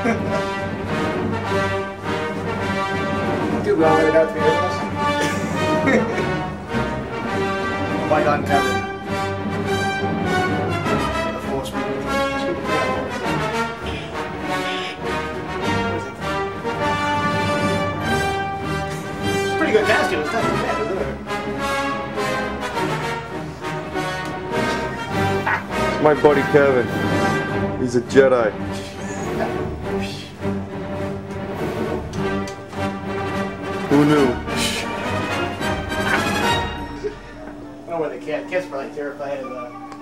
Too long without the us. Fight on Kevin. The force will be with you. It's pretty good costume. It's not too bad, is it? My buddy Kevin. He's a Jedi. Who knew? I don't know where the kids were like terrified of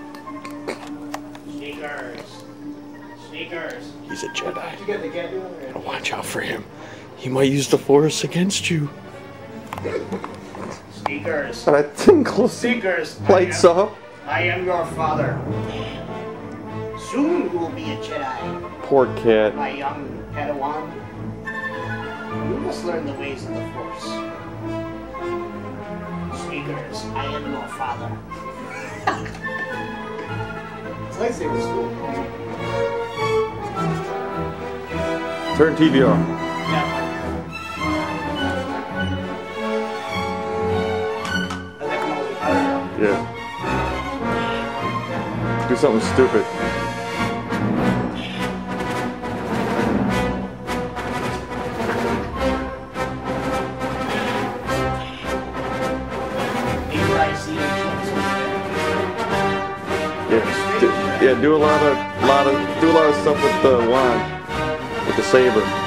sneakers. Sneakers. He's a Jedi. Did you get the cat doing? Watch out for him. He might use the Force against you. Sneakers. And I tinkle. Sneakers. Lights up. I am your father. Soon you will be a Jedi. Poor cat. My young Padawan. You must learn the ways of the Force. Sneakers, I am your father. It's lightsaber school. Turn TV off. Yeah. Does that come out with the Yeah. Do something stupid. Yeah, do a lot of stuff with the wand, with the saber.